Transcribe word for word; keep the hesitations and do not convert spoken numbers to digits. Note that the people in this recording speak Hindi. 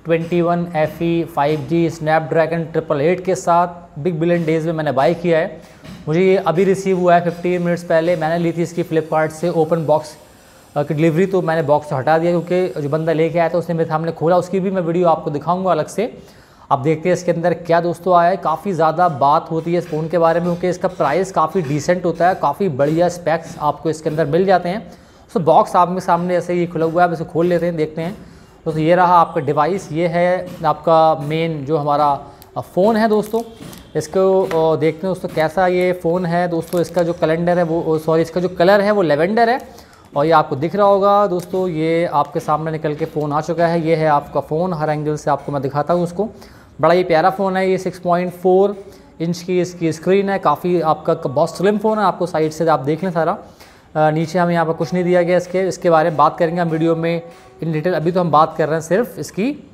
Twenty one F E five G Snapdragon triple eight के साथ बिग बिलियन डेज़ में मैंने बाई किया है। मुझे ये अभी रिसीव हुआ है फिफ्टीन मिनट्स पहले। मैंने ली थी इसकी फ्लिपकार्ट से ओपन बॉक्स की डिलीवरी, तो मैंने बॉक्स से हटा दिया क्योंकि जो बंदा लेके आया था उसने मेरे सामने खोला। उसकी भी मैं वीडियो आपको दिखाऊंगा अलग से। आप देखते हैं इसके अंदर क्या दोस्तों आया है। काफ़ी ज़्यादा बात होती है इस फ़ोन के बारे में क्योंकि इसका प्राइस काफ़ी डिसेंट होता है, काफ़ी बढ़िया स्पेक्स आपको इसके अंदर मिल जाते हैं। तो बॉक्स आपके सामने ऐसे ही खुला हुआ है, आप इसे खोल लेते हैं, देखते हैं। दोस्तों ये रहा आपका डिवाइस, ये है आपका मेन जो हमारा फ़ोन है दोस्तों। इसको देखते हैं दोस्तों कैसा ये फ़ोन है दोस्तों। इसका जो कैलेंडर है वो सॉरी इसका जो कलर है वो लेवेंडर है और ये आपको दिख रहा होगा दोस्तों। ये आपके सामने निकल के फ़ोन आ चुका है। ये है आपका फ़ोन, हर एंगल से आपको मैं दिखाता हूँ उसको। बड़ा ही प्यारा फ़ोन है ये। सिक्स पॉइंट फोर इंच की इसकी स्क्रीन है, काफ़ी आपका बहुत स्लिम फ़ोन है। आपको साइड से आप देख लें सारा। आ, नीचे हमें यहाँ पर कुछ नहीं दिया गया इसके इसके बारे में बात करेंगे हम वीडियो में इन डिटेल। अभी तो हम बात कर रहे हैं सिर्फ इसकी